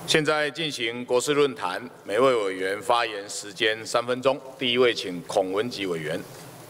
现在进行国事论坛，每位委员发言时间3分钟。第一位，请孔文吉委员。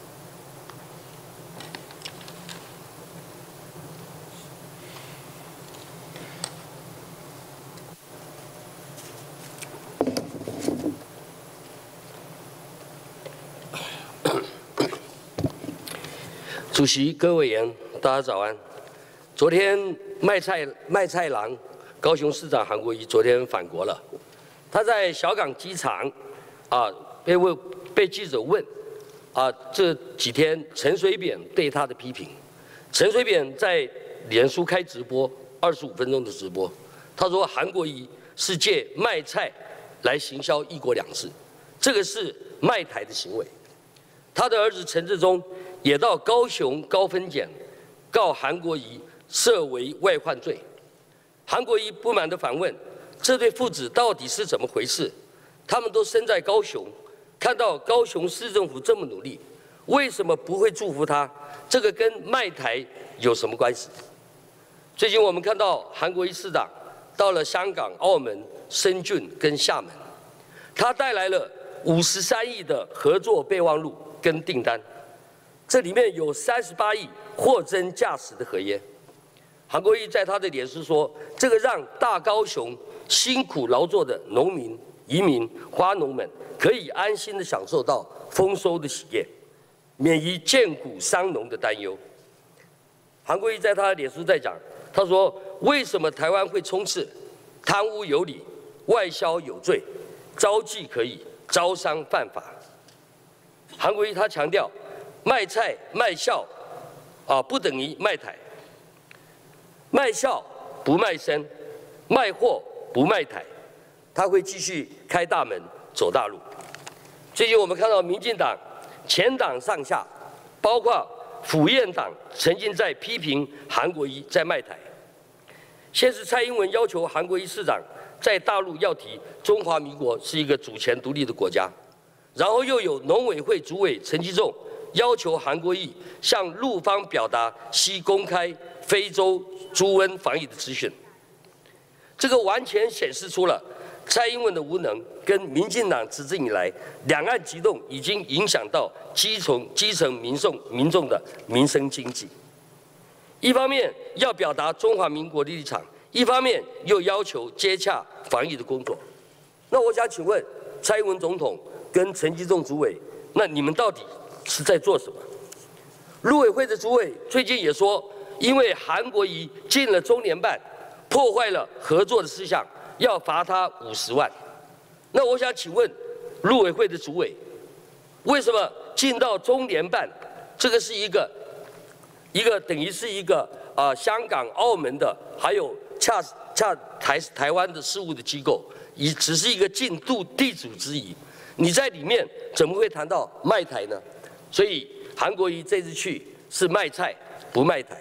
主席、各位委员，大家早安。昨天卖菜郎高雄市长韩国瑜昨天返国了，他在小港机场被记者问这几天陈水扁对他的批评。陈水扁在脸书开直播25分钟的直播，他说韩国瑜是借卖菜来行销1国2制，这个是卖台的行为。他的儿子陈致中也到高雄高分检告韩国瑜涉为外患罪。韩国瑜不满地反问：这对父子到底是怎么回事？他们都身在高雄，看到高雄市政府这么努力，为什么不会祝福他？这个跟卖台有什么关系？最近我们看到韩国瑜市长到了香港、澳门、深圳跟厦门，他带来了53亿的合作备忘录跟订单，这里面有38亿货真价实的合约。韩国瑜在他的脸书说，这个让大高雄辛苦劳作的农民、移民、花农们可以安心地享受到丰收的喜悦，免于见谷伤农的担忧。韩国瑜在他的脸书在讲，他说为什么台湾会充斥贪污有理、外销有罪、招妓可以、招商犯法？韩国瑜他强调，卖菜卖笑不等于卖台。卖笑不卖身，卖货不卖台，他会继续开大门走大路。最近我们看到民进党前党上下，包括府院党，曾经在批评韩国瑜在卖台。先是蔡英文要求韩国瑜市长在大陆要提中华民国是一个主权独立的国家，然后又有农委会主委陈其仲要求韩国瑜向陆方表达需公开非洲猪瘟防疫的资讯，这个完全显示出了蔡英文的无能，跟民进党执政以来两岸急动已经影响到基层民众的民生经济。一方面要表达中华民国的立场，一方面又要求接洽防疫的工作。那我想请问蔡英文总统跟陈其仲主委，那你们到底是在做什么？陆委会的主委最近也说，因为韩国瑜进了中联办，破坏了合作的事项，要罚他50万。那我想请问陆委会的主委，为什么进到中联办？这个是一个等于是一个香港、澳门的，还有台湾的事务的机构，只是一个进度地主之谊。你在里面怎么会谈到卖台呢？所以韩国瑜这次去是卖菜不卖台。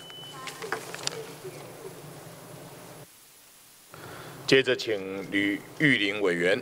接着请吕玉玲委员。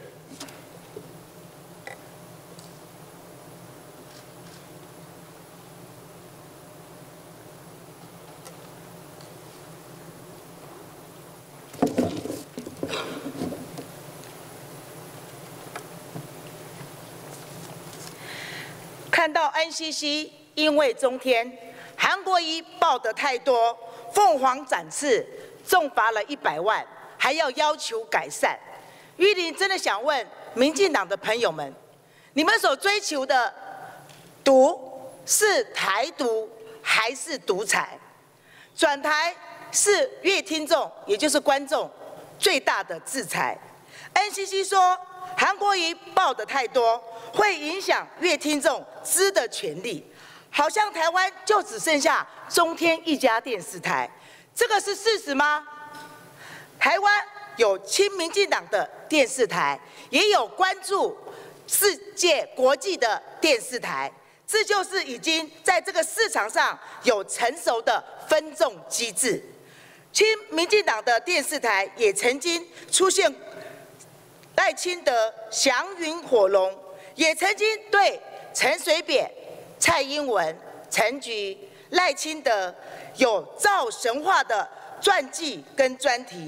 看到 NCC 因为中天韩国瑜报得太多，凤凰展翅，重罚了100万，还要求改善。玉玲真的想问民进党的朋友们，你们所追求的独是台独还是独裁？转台是乐听众，也就是观众最大的制裁。NCC 说韩国瑜报得太多，会影响乐听众知的权利，好像台湾就只剩下中天一家电视台，这个是事实吗？台湾有亲民进党的电视台，也有关注世界国际的电视台，这就是已经在这个市场上有成熟的分众机制。亲民进党的电视台也曾经出现赖清德祥云火龙，也曾经对陈水扁、蔡英文、陈菊、赖清德有造神话的传记跟专题，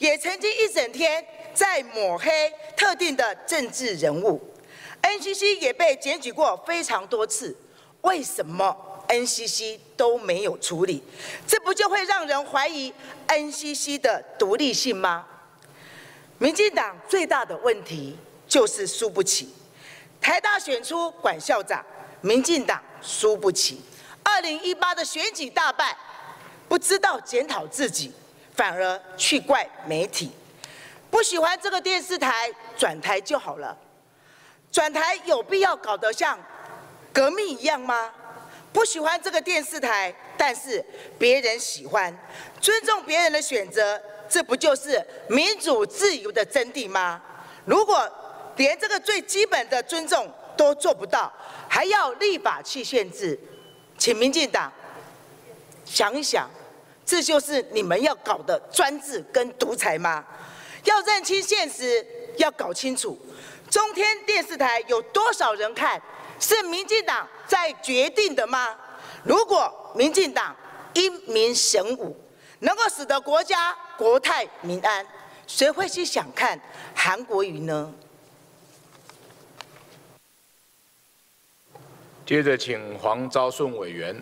也曾经一整天在抹黑特定的政治人物。NCC 也被检举过非常多次，为什么 NCC 都没有处理？这不就会让人怀疑 NCC 的独立性吗？民进党最大的问题就是输不起。台大选出管校长，民进党输不起。2018的选举大败，不知道检讨自己，反而去怪媒体。不喜欢这个电视台，转台就好了。转台有必要搞得像革命一样吗？不喜欢这个电视台，但是别人喜欢，尊重别人的选择，这不就是民主自由的真谛吗？如果连这个最基本的尊重都做不到，还要立法去限制，请民进党想一想，这就是你们要搞的专制跟独裁吗？要认清现实，要搞清楚，中天电视台有多少人看，是民进党在决定的吗？如果民进党因民神武，能够使得国家国泰民安，谁会去想看韩国瑜呢？ 接着，请黄昭顺委员。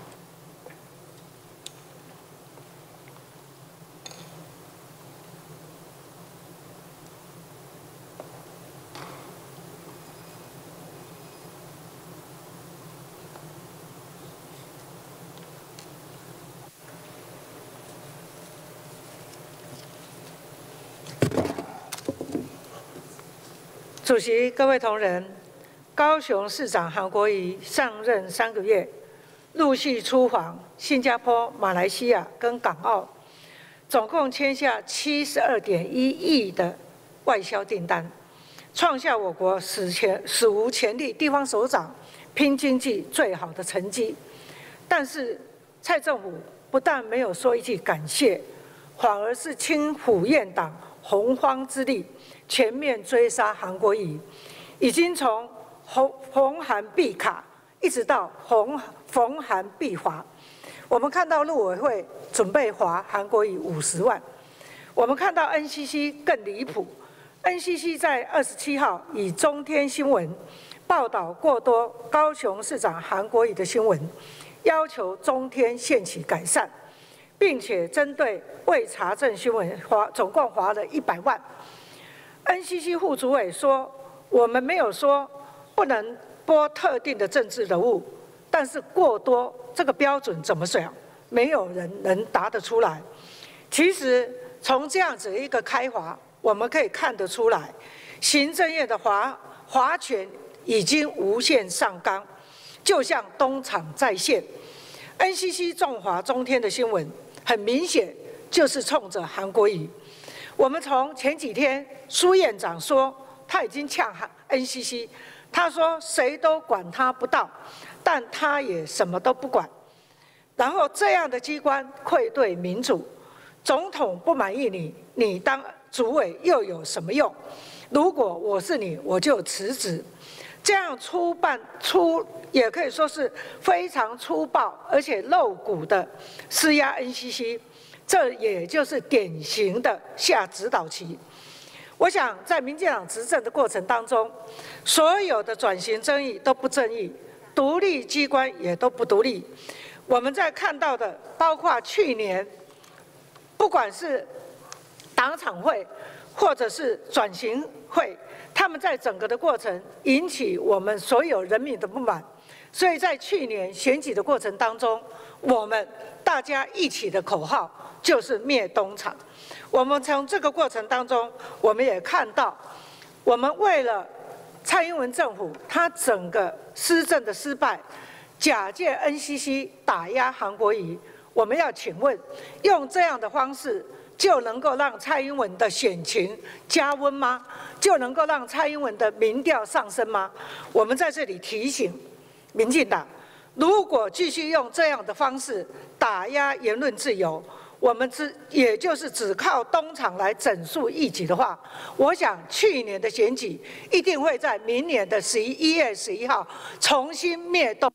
主席、各位同仁，高雄市长韩国瑜上任3个月，陆续出访新加坡、马来西亚跟港澳，总共签下72.1亿的外销订单，创下我国史无前例地方首长拼经济最好的成绩。但是蔡政府不但没有说一句感谢，反而是倾虎焰党洪荒之力，全面追杀韩国瑜，已经从逢韩必卡，一直到逢韩必罚。我们看到陆委会准备罚韩国瑜50万，我们看到 NCC 更离谱。NCC 在27号以中天新闻报道过多高雄市长韩国瑜的新闻，要求中天限期改善，并且针对未查证新闻总共罚了100万。NCC 副主委说：“我们没有说不能播特定的政治人物，但是过多这个标准怎么想？没有人能答得出来。其实从这样子一个开罚，我们可以看得出来，行政院的罚权已经无限上纲，就像东厂再现。NCC 重罚中天的新闻，很明显就是冲着韩国瑜。我们从前几天苏院长说他已经呛NCC， 他说谁都管他不到，但他也什么都不管。然后这样的机关愧对民主，总统不满意你，你当主委又有什么用？如果我是你，我就辞职。这样也可以说是非常粗暴而且露骨的施压 NCC。这也就是典型的下指导棋。我想，在民进党执政的过程当中，所有的转型正义都不正义，独立机关也都不独立。我们在看到的，包括去年，不管是党产会或者是转型会，他们在整个的过程引起我们所有人民的不满。所以在去年选举的过程当中，我们大家一起的口号就是灭东厂。我们从这个过程当中，我们也看到，我们为了蔡英文政府他整个施政的失败，假借 NCC 打压韩国瑜。我们要请问，用这样的方式就能够让蔡英文的选情加温吗？就能够让蔡英文的民调上升吗？我们在这里提醒民进党，如果继续用这样的方式打压言论自由，我们也就是只靠东厂来整肃异己的话，我想去年的选举一定会在明年的1月11号重新灭东。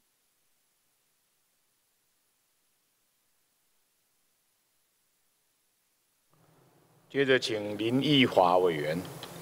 接着请林奕华委员。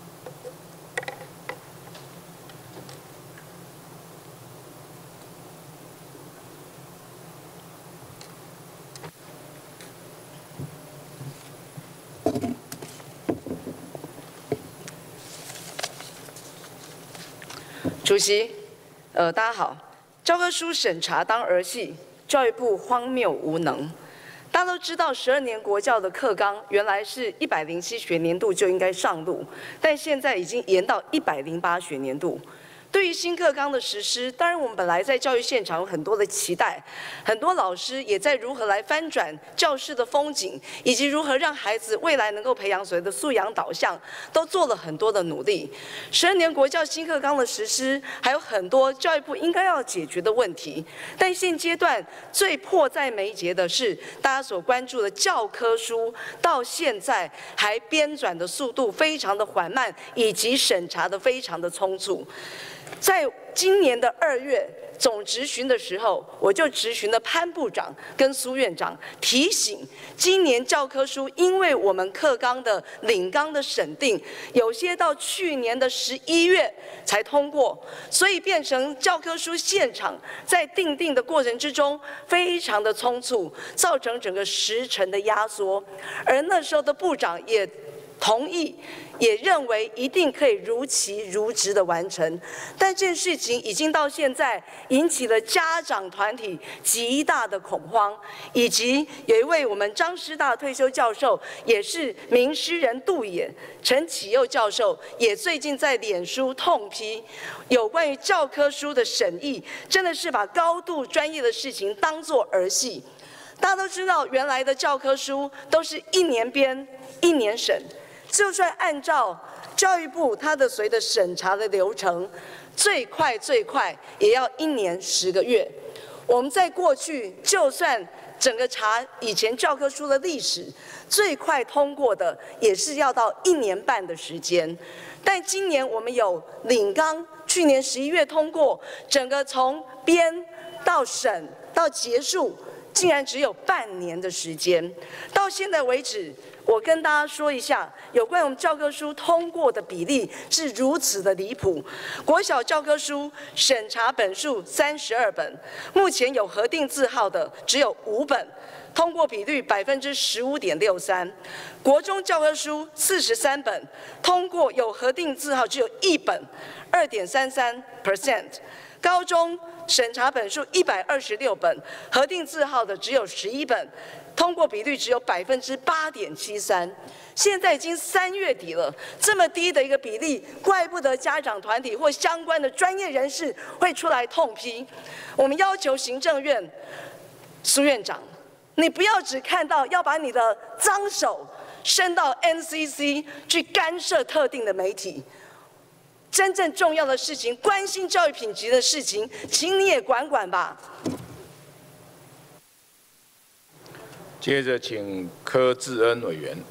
主席，大家好。教科书审查当儿戏，教育部荒谬无能。大家都知道，12年国教的课纲原来是107学年度就应该上路，但现在已经延到108学年度。对于新课纲的实施，当然我们本来在教育现场有很多的期待，很多老师也在如何来翻转教室的风景，以及如何让孩子未来能够培养所谓的素养导向，都做了很多的努力。12年国教新课纲的实施，还有很多教育部应该要解决的问题。但现阶段最迫在眉睫的是，大家所关注的教科书到现在还编纂的速度非常的缓慢，以及审查的非常的匆促。在今年的2月总质询的时候，我就质询了潘部长跟苏院长，提醒今年教科书因为我们课纲的领纲的审定，有些到去年的11月才通过，所以变成教科书现场在订定的过程之中非常的匆促，造成整个时程的压缩。而那时候的部长也同意，也认为一定可以如期如职的完成，但这件事情已经到现在引起了家长团体极大的恐慌，以及有一位我们张师大退休教授，也是名诗人杜衍陈启佑教授，也最近在脸书痛批有关于教科书的审议，真的是把高度专业的事情当作儿戏。大家都知道，原来的教科书都是1年编1年审。就算按照教育部它的所谓的审查的流程，最快也要1年10个月。我们在过去就算整个查以前教科书的历史，最快通过的也是要到1年半的时间。但今年我们有领纲，去年11月通过，整个从编到审到结束，竟然只有半年的时间。到现在为止，我跟大家说一下，有关我们教科书通过的比例是如此的离谱。国小教科书审查本数32本，目前有核定字号的只有5本，通过比率15.63%。国中教科书43本，通过有核定字号只有1本，2.33%。高中审查本数126本，核定字号的只有11本，通过比率只有8.73%。现在已经3月底了，这么低的一个比例，怪不得家长团体或相关的专业人士会出来痛批。我们要求行政院苏院长，你不要只看到要把你的脏手伸到 NCC 去干涉特定的媒体。真正重要的事情，关心教育品质的事情，请你也管管吧。 接着请柯志恩委员。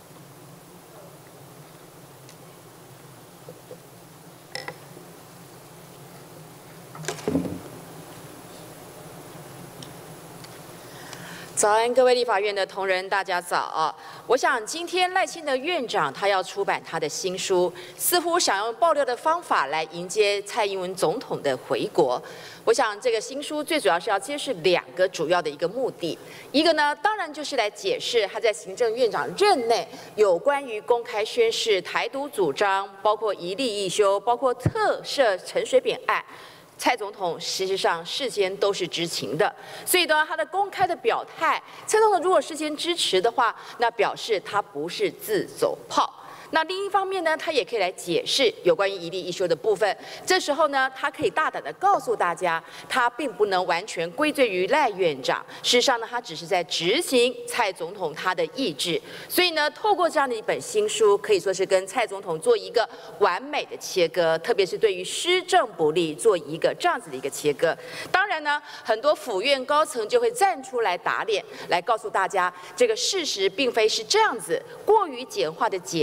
早安，各位立法院的同仁，大家早。我想今天赖清德院长他要出版他的新书，似乎想用爆料的方法来迎接蔡英文总统的回国。我想这个新书最主要是要揭示2个主要的一个目的，一个呢，当然就是来解释他在行政院长任内有关于公开宣示台独主张，包括一例一休，包括特赦陈水扁案。蔡总统事实上事先都是知情的，所以呢，他的公开的表态，蔡总统如果事先支持的话，那表示他不是自走炮。那另一方面呢，他也可以来解释有关于一例一休的部分。这时候呢，他可以大胆的告诉大家，他并不能完全归罪于赖院长。事实上呢，他只是在执行蔡总统他的意志。所以呢，透过这样的一本新书，可以说是跟蔡总统做一个完美的切割，特别是对于施政不力做一个这样子的一个切割。当然呢，很多府院高层就会站出来打脸，来告诉大家，这个事实并非是这样子，过于简化的解释。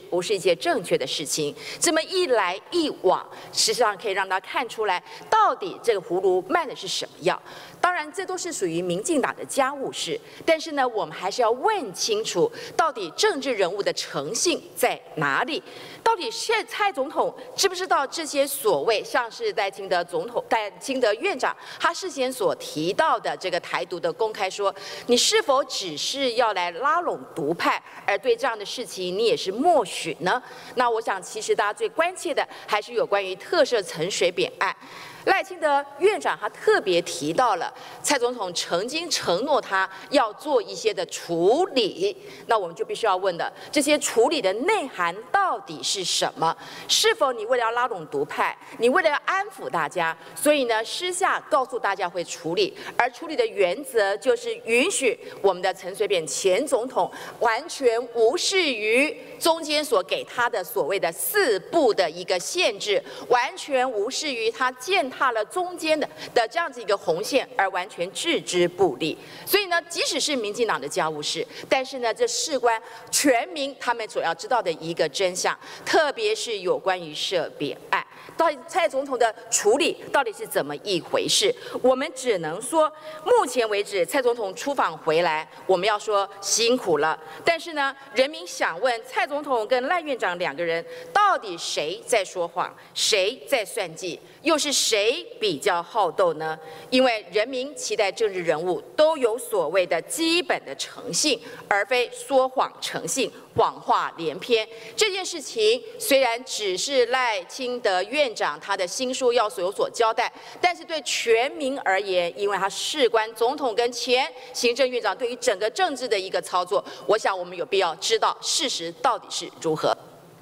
不是一件正确的事情。这么一来一往，实际上可以让他看出来，到底这个葫芦卖的是什么药。当然，这都是属于民进党的家务事，但是呢，我们还是要问清楚，到底政治人物的诚信在哪里？到底蔡总统知不知道这些所谓像是赖清德院长他事先所提到的这个台独的公开说，你是否只是要来拉拢独派，而对这样的事情你也是默许呢？那我想，其实大家最关切的还是有关于特赦陈水扁案。赖清德院长他特别提到了蔡总统曾经承诺他要做一些的处理，那我们就必须要问的，这些处理的内涵到底是什么？是否你为了要拉拢独派，你为了要安抚大家，所以呢私下告诉大家会处理，而处理的原则就是允许我们的陈水扁前总统完全无视于中间所给他的所谓的4步的一个限制，完全无视于他践踏了中间的这样子一个红线，而完全置之不理。所以呢，即使是民进党的家务事，但是呢，这事关全民他们所要知道的一个真相，特别是有关于涉扁案，到底蔡总统的处理到底是怎么一回事？我们只能说，目前为止，蔡总统出访回来，我们要说辛苦了。但是呢，人民想问蔡总统跟赖院长2个人，到底谁在说谎，谁在算计，又是谁比较好斗呢？因为人民期待政治人物都有所谓的基本的诚信，而非说谎成性、谎话连篇。这件事情虽然只是赖清德院长他的新书要有所交代，但是对全民而言，因为他事关总统跟前行政院长对于整个政治的一个操作，我想我们有必要知道事实到底是如何。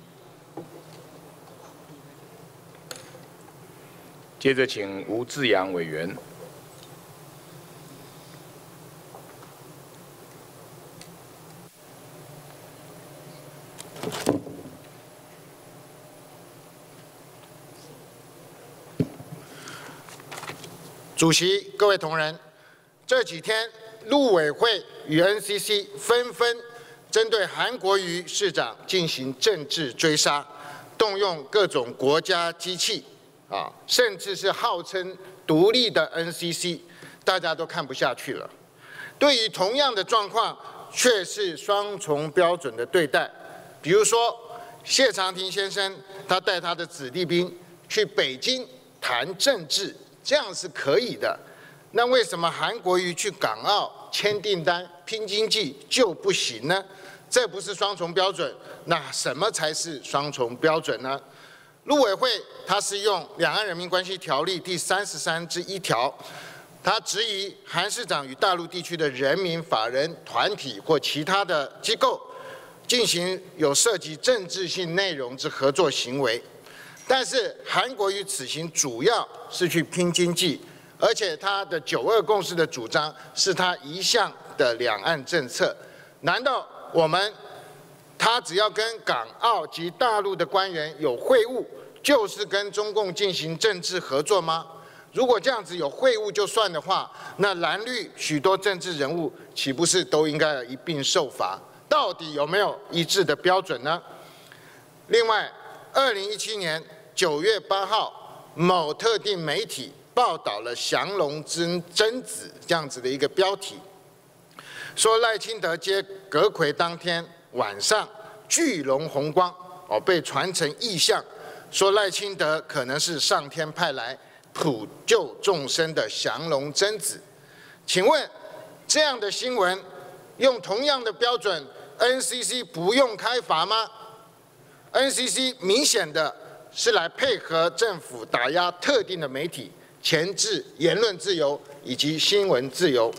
接着请吴志阳委员。 主席、各位同仁，这几天陆委会与 NCC 纷纷针对韩国瑜市长进行政治追杀，动用各种国家机器，甚至是号称独立的 NCC， 大家都看不下去了。对于同样的状况，却是双重标准的对待。比如说，谢长廷先生他带他的子弟兵去北京谈政治。这样是可以的，那为什么韩国瑜去港澳签订单、拼经济就不行呢？这不是双重标准，那什么才是双重标准呢？陆委会它是用《两岸人民关系条例》第33之1条，它质疑韩市长与大陆地区的人民、法人、团体或其他的机构进行有涉及政治性内容之合作行为。但是韩国瑜此行主要是去拼经济，而且他的9·2共识的主张是他一向的两岸政策。难道他只要跟港澳及大陆的官员有会晤，就是跟中共进行政治合作吗？如果这样子有会晤就算的话，那蓝绿许多政治人物岂不是都应该要一并受罚？到底有没有一致的标准呢？另外，2017年9月8号，某特定媒体报道了降龙真子这样子的一个标题，说赖清德接阁揆当天晚上巨龙红光被传成异象，说赖清德可能是上天派来普救众生的降龙真子。请问这样的新闻用同样的标准 ，NCC 不用开罚吗？NCC 明显的是来配合政府打压特定的媒体，钳制言论自由以及新闻自由。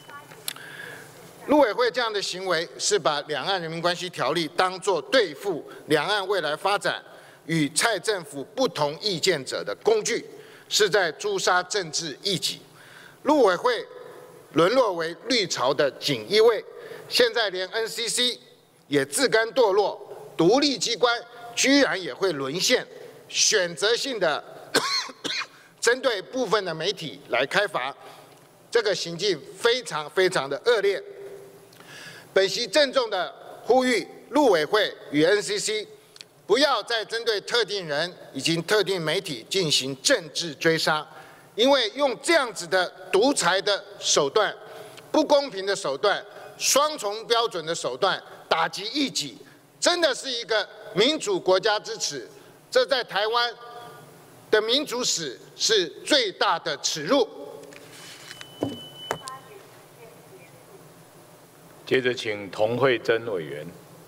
陆委会这样的行为是把《两岸人民关系条例》当作对付两岸未来发展与蔡政府不同意见者的工具，是在诛杀政治异己。陆委会沦落为绿潮的锦衣卫，现在连 NCC 也自甘堕落。独立机关居然也会沦陷，选择性的针对部分的媒体来开罚，这个行径非常非常的恶劣。本席郑重的呼吁陆委会与 NCC 不要再针对特定人以及特定媒体进行政治追杀，因为用这样子的独裁的手段、不公平的手段、双重标准的手段打击异己，真的是一个民主国家之耻。这在台湾的民主史是最大的耻辱。 接着，请童慧珍委员。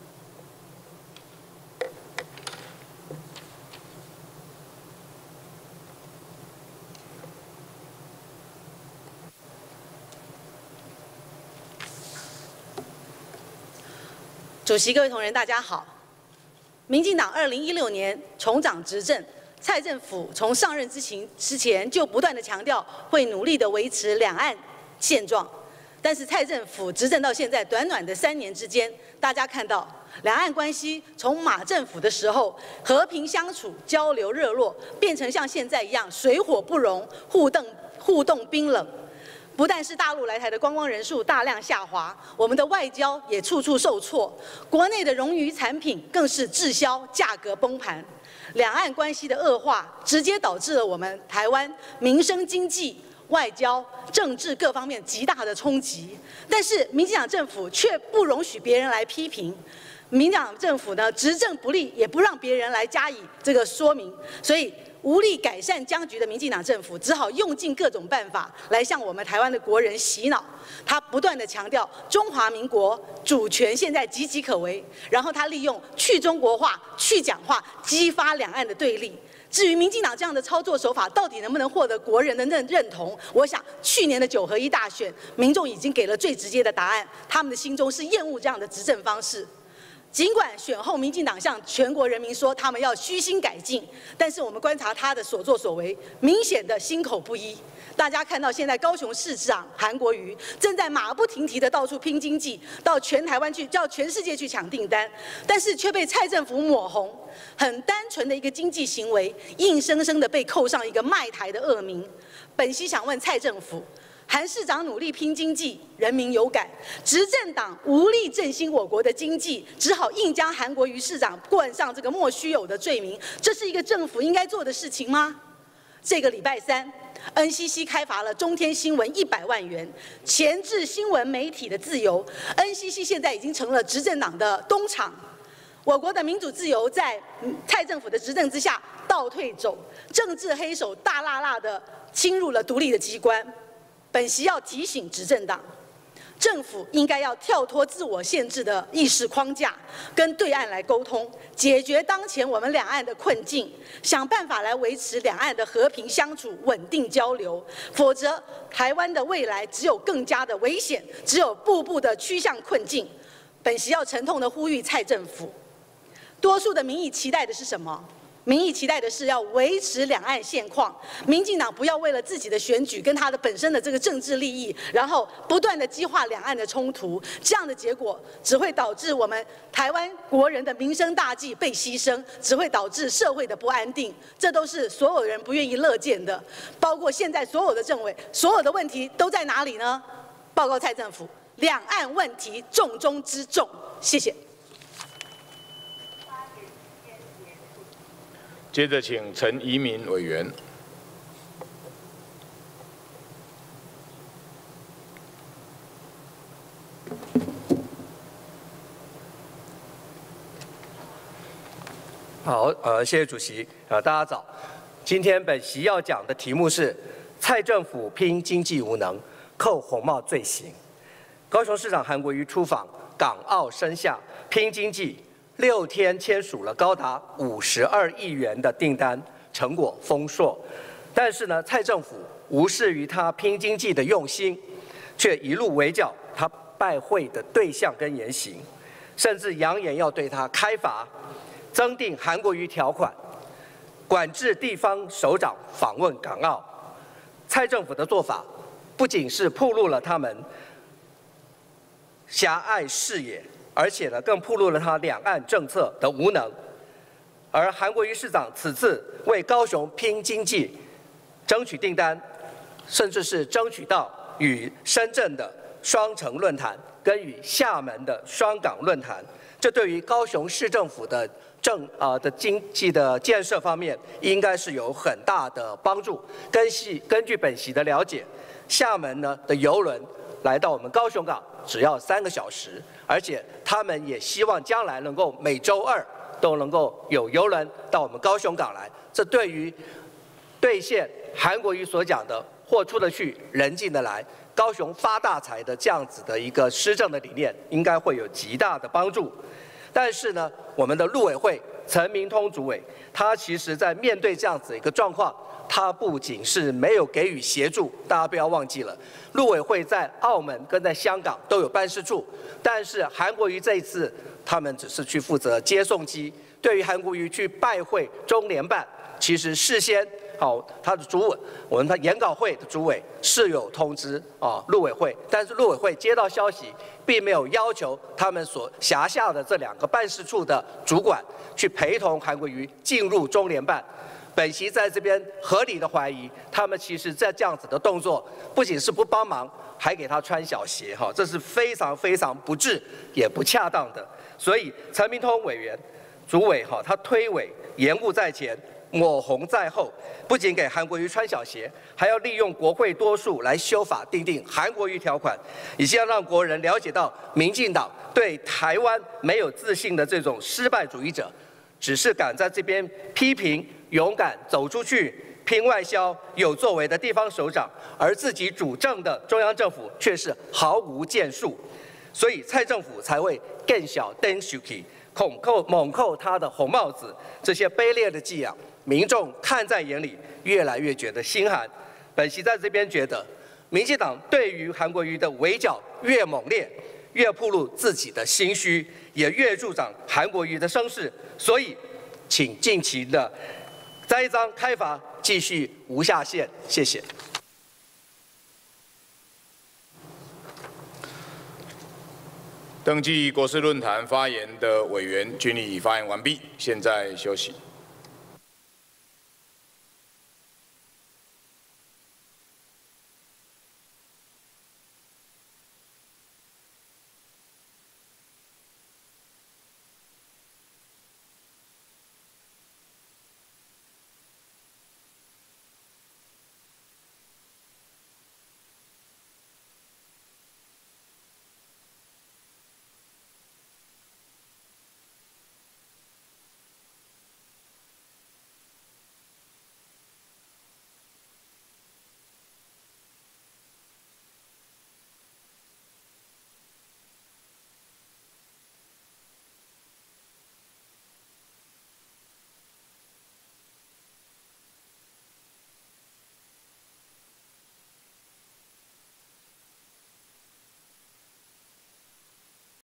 主席、各位同仁，大家好。民进党2016年重掌执政，蔡政府从上任之前就不断地强调会努力地维持两岸现状。但是蔡政府执政到现在短短的3年之间，大家看到两岸关系从马政府的时候和平相处、交流热络，变成像现在一样水火不容、互动冰冷。不但是大陆来台的观光人数大量下滑，我们的外交也处处受挫，国内的冗余产品更是滞销，价格崩盘。两岸关系的恶化，直接导致了我们台湾民生、经济、外交、政治各方面极大的冲击。但是民进党政府却不容许别人来批评，民进党政府呢执政不力，也不让别人来加以这个说明，所以无力改善僵局的民进党政府，只好用尽各种办法来向我们台湾的国人洗脑。他不断地强调中华民国主权现在岌岌可危，然后他利用去中国化、去蒋化，激发两岸的对立。至于民进党这样的操作手法到底能不能获得国人的认同，我想去年的9合1大选，民众已经给了最直接的答案，他们的心中是厌恶这样的执政方式。尽管选后民进党向全国人民说他们要虚心改进，但是我们观察他的所作所为，明显的心口不一。大家看到现在高雄市长韩国瑜正在马不停蹄的到处拼经济，到全台湾去，叫全世界去抢订单，但是却被蔡政府抹红。很单纯的一个经济行为，硬生生的被扣上一个卖台的恶名。本席想问蔡政府，韩市长努力拼经济，人民有感；执政党无力振兴我国的经济，只好硬将韩国瑜市长冠上这个莫须有的罪名。这是一个政府应该做的事情吗？这个礼拜三 ，NCC 开罚了中天新闻100万元，钳制新闻媒体的自由。NCC 现在已经成了执政党的东厂。我国的民主自由在蔡政府的执政之下倒退走，政治黑手大辣辣的侵入了独立的机关。本席要提醒执政党，政府应该要跳脱自我限制的意识框架，跟对岸来沟通，解决当前我们两岸的困境，想办法来维持两岸的和平相处、稳定交流。否则，台湾的未来只有更加的危险，只有步步的趋向困境。本席要沉痛的呼吁蔡政府，多数的民意期待的是什么？民意期待的是要维持两岸现况，民进党不要为了自己的选举跟他的本身的这个政治利益，然后不断的激化两岸的冲突，这样的结果只会导致我们台湾国人的民生大计被牺牲，只会导致社会的不安定，这都是所有人不愿意乐见的。包括现在所有的政委，所有的问题都在哪里呢？报告蔡政府，两岸问题重中之重。谢谢。 接着，请陈怡民委员。 好，谢谢主席。大家早。今天本席要讲的题目是蔡政府拼经济无能，扣红帽罪行。高雄市长韩国瑜出访港澳深厦拼经济。6天签署了高达52亿元的订单，成果丰硕。但是呢，蔡政府无视于他拼经济的用心，却一路围剿他拜会的对象跟言行，甚至扬言要对他开罚，增订韩国瑜条款，管制地方首长访问港澳。蔡政府的做法不仅是暴露了他们狭隘视野，而且呢，更暴露了他两岸政策的无能。而韩国瑜市长此次为高雄拼经济、争取订单，甚至是争取到与深圳的双城论坛跟与厦门的双港论坛，这对于高雄市政府的的经济的建设方面，应该是有很大的帮助。根据本席的了解，厦门呢的邮轮来到我们高雄港只要3个小时，而且他们也希望将来能够每周2都能够有邮轮到我们高雄港来。这对于兑现韩国瑜所讲的“货出得去，人进得来”，高雄发大财的这样子的一个施政的理念，应该会有极大的帮助。但是呢，我们的陆委会陈明通主委，他其实在面对这样子一个状况，他不仅是没有给予协助，大家不要忘记了，陆委会在澳门跟在香港都有办事处，但是韩国瑜这一次，他们只是去负责接送机。对于韩国瑜去拜会中联办，其实事先他的主委，我们的研稿会的主委是有通知陆委会，但是陆委会接到消息，并没有要求他们所辖下的这2个办事处的主管去陪同韩国瑜进入中联办。本席在这边合理的怀疑，他们其实在这样子的动作，不仅是不帮忙，还给他穿小鞋这是非常非常不智也不恰当的。所以陈明通委员主委他推诿延误在前，抹红在后，不仅给韩国瑜穿小鞋，还要利用国会多数来修法订定韩国瑜条款，以希望让国人了解到民进党对台湾没有自信的这种失败主义者，只是敢在这边批评勇敢走出去拼外销有作为的地方首长，而自己主政的中央政府却是毫无建树，所以蔡政府才会更小登手起猛扣他的红帽子，这些卑劣的伎俩，民众看在眼里，越来越觉得心寒。本席在这边觉得，民进党对于韩国瑜的围剿越猛烈，越暴露自己的心虚，也越助长韩国瑜的声势。所以，请尽情的栽赃开罚，继续无下限。谢谢。 登记国事论坛发言的委员均已发言完毕，现在休息。